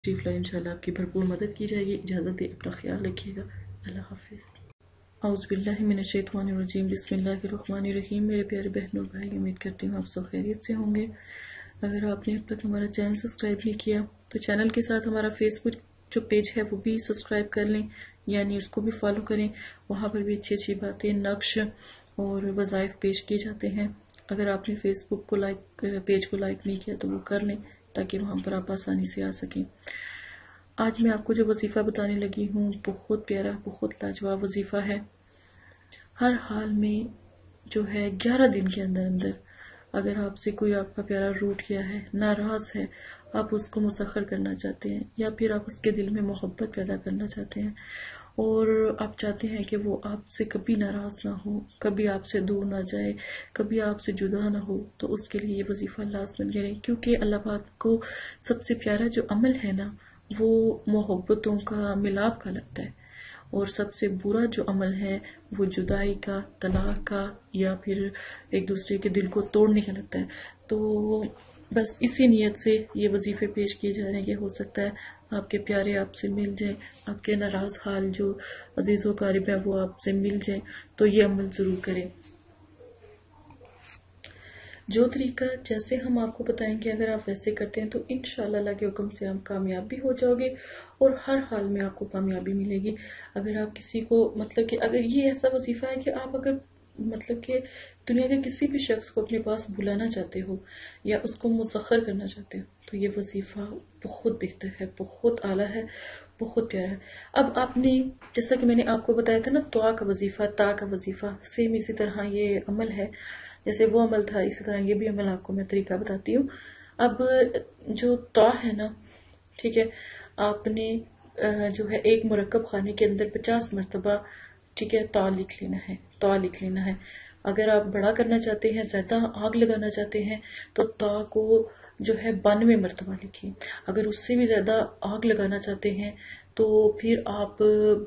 تشریف لائیں، انشاءاللہ آپ کی بھرپور مدد کی جائے گی. اجازت دے، اپنا خیال رکھیے گا. اللہ حافظ. اعوذ باللہ من الشیطان الرجیم. بسم اللہ الرحمن الرحیم. میرے پیارے بہن اور بھائی، امید کرتی ہوں آپ سب خیریت سے ہوں گے. اگر آپ نے اب تک ہمارا چینل سبسکرائب نہیں کیا تو چینل کے ساتھ ہمارا فیس بک جو پیج ہے وہ بھی سبسکرائب کر لیں، یعنی اس کو بھی فالو کریں. وہاں پر بھی اچھی اچھی باتیں، نقش اور وظائف پیش کیے جاتے ہیں. اگر آپ نے فیس بک کو پیج کو لائک نہیں کیا تو وہ کر لیں تاکہ وہاں پر آپ آسانی سے آ سکیں. آج میں آپ کو جو وظیفہ بتانے لگی ہوں بہت پیارا، بہت لاجواب وظیفہ ہے. ہر حال میں جو ہے 11 دن کے اندر اندر اگر آپ سے کوئی آپ کا پیارا روٹ گیا ہے، ناراض ہے، آپ اس کو مسخر کرنا چاہتے ہیں یا پھر آپ اس کے دل میں محبت پیدا کرنا چاہتے ہیں اور آپ چاہتے ہیں کہ وہ آپ سے کبھی ناراض نہ ہو، کبھی آپ سے دور نہ جائے، کبھی آپ سے جدا نہ ہو، تو اس کے لیے یہ وظیفہ لازمن کریں. کیونکہ اللہ پاک کو سب سے پیارا جو عمل ہے نا وہ محبتوں کا ملاپ کا لگتا ہے، اور سب سے برا جو عمل ہے وہ جدائی کا، طلاق کا، یا پھر ایک دوسرے کے دل کو توڑنے کا لگتا ہے. تو بس اسی نیت سے یہ وظیفے پیش کیے جا رہے ہیں کہ ہو سکتا ہے آپ کے پیارے آپ سے مل جائیں، آپ کے ناراض حال جو عزیز و قارب ہیں وہ آپ سے مل جائیں. تو یہ عمل ضرور کریں. جو طریقہ جیسے ہم آپ کو بتائیں گے اگر آپ ویسے کرتے ہیں تو انشاءاللہ اللہ کے حکم سے آپ کامیاب بھی ہو جاؤ گے اور ہر حال میں آپ کو کامیابی ملے گی. اگر آپ کسی کو مطلب کہ اگر یہ ایسا وظیفہ ہے کہ آپ اگر مطلب کہ دنیا کے کسی بھی شخص کو اپنے پاس بلانا چاہتے ہو یا اس کو مسخر کرنا چاہتے ہو تو یہ وظیفہ بہت بہتر ہے، بہت اعلیٰ ہے، بہت پیارا ہے. اب آپ نے جیسا کہ میں نے آپ کو بتایا تھا نا دعا کا وظیفہ، تا کا وظیفہ، سیم اسی طرح یہ عمل ہے. جیسے وہ عمل تھا اسی طرح یہ بھی عمل آپ کو میں طریقہ بتاتی ہوں. اب جو تا ہے نا، ٹھیک ہے، آپ نے جو ہے ایک مرکب خانے کے اندر 50 مرتبہ ٹھیک ہے تا لکھ لینا ہے، تا لکھ لینا ہے. اگر آپ بڑا کرنا چاہتے ہیں، زیادہ آگ لگانا چاہتے ہیں تو تا کو جو ہے 92 مرتبہ لکھیں. اگر اس سے بھی زیادہ آگ لگانا چاہتے ہیں تو پھر آپ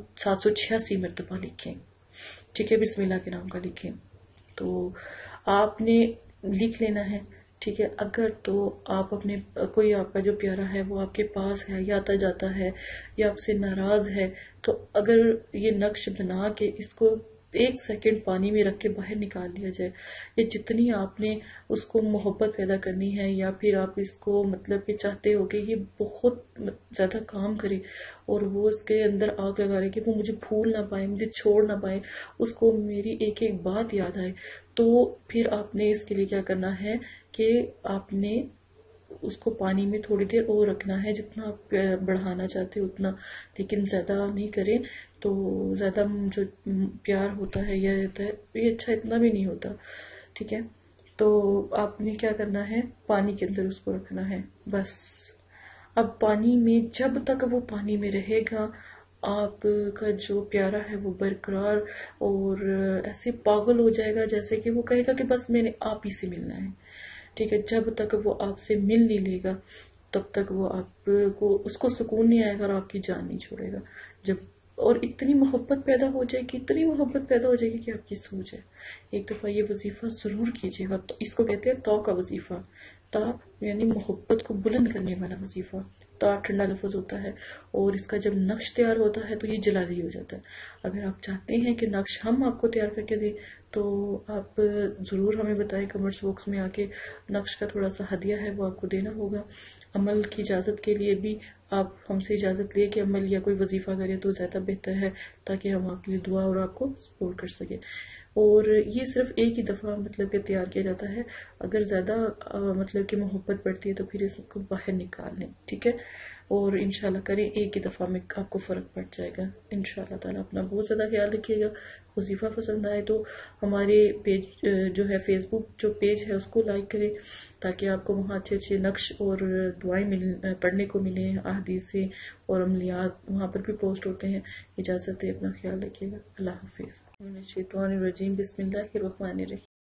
786 مرتبہ لکھیں. ٹھیک ہے، بسم اللہ کے نام کا لکھیں. تو آپ نے لکھ لینا ہے. ٹھیک ہے، اگر تو آپ اپنے کوئی آپ کا جو پیارا ہے وہ آپ کے پاس ہے یا آتا جاتا ہے یا آپ سے ناراض ہے تو اگر یہ نقش بنا کے اس کو 1 سیکنڈ پانی میں رکھ کے باہر نکال لیا جائے، یا جتنی آپ نے اس کو محبت پیدا کرنی ہے یا پھر آپ اس کو مطلب کہ چاہتے ہو کہ یہ بہت زیادہ کام کرے اور وہ اس کے اندر آگ لگا رہے کہ وہ مجھے بھول نہ پائے، مجھے چھوڑ نہ پائے، اس کو میری ایک ایک بات یاد آئے، تو پھر آپ نے اس کے لیے کیا کرنا ہے کہ آپ نے اس کو پانی میں تھوڑی دیر اور رکھنا ہے، جتنا آپ بڑھانا چاہتے ہو اتنا، لیکن زیادہ نہیں کریں. تو زیادہ جو پیار ہوتا ہے یا رہتا ہے یہ اچھا اتنا بھی نہیں ہوتا. ٹھیک ہے، تو آپ نے کیا کرنا ہے، پانی کے اندر اس کو رکھنا ہے بس. اب پانی میں جب تک وہ پانی میں رہے گا آپ کا جو پیارا ہے وہ برقرار اور ایسے پاگل ہو جائے گا جیسے کہ وہ کہے گا کہ بس میں نے آپ ہی سے ملنا ہے. ٹھیک ہے، جب تک وہ آپ سے مل نہیں لے گا تب تک وہ آپ کو اس کو سکون نہیں آئے گا اور آپ کی جان نہیں چھوڑے گا. جب اور اتنی محبت پیدا ہو جائے گی، اتنی محبت پیدا ہو جائے گی کہ آپ کی سو جائے. ایک دفعہ یہ وظیفہ ضرور کیجیے گا. تو اس کو کہتے ہیں تا کا وظیفہ. تا یعنی محبت کو بلند کرنے والا وظیفہ. تا ٹھنڈا لفظ ہوتا ہے اور اس کا جب نقش تیار ہوتا ہے تو یہ جلالی ہو جاتا ہے. اگر آپ چاہتے ہیں کہ نقش ہم آپ کو تیار کر کے دیں تو آپ ضرور ہمیں بتائیں کمنٹس باکس میں آ کے. نقش کا تھوڑا سا ہدیہ ہے وہ آپ کو دینا ہوگا. عمل کی اجازت کے لیے بھی آپ ہم سے اجازت لے کہ عمل یا کوئی وظیفہ کرے تو زیادہ بہتر ہے تاکہ ہم آپ کے لیے دعا اور آپ کو سپورٹ کر سکیں. اور یہ صرف ایک ہی دفعہ مطلب کہ تیار کیا جاتا ہے. اگر زیادہ مطلب کہ محبت بڑھتی ہے تو پھر اس کو باہر نکال لیں. ٹھیک ہے، اور انشاءاللہ کریں، ایک ہی دفعہ میں آپ کو فرق پڑ جائے گا انشاءاللہ تعالیٰ. اپنا بہت زیادہ خیال رکھیے گا. وظیفہ پسند آئے تو ہمارے پیج جو ہے فیس بک جو پیج ہے اس کو لائک کریں تاکہ آپ کو وہاں اچھے اچھے نقش اور دعائیں پڑھنے کو ملیں احادیث سے، اور عملیات وہاں پر بھی پوسٹ ہوتے ہیں. اجازت ہے، اپنا خیال رکھیے گا. اللہ حافظ. الشیطان الرجیم. بسم اللہ الرحمن الرحیم.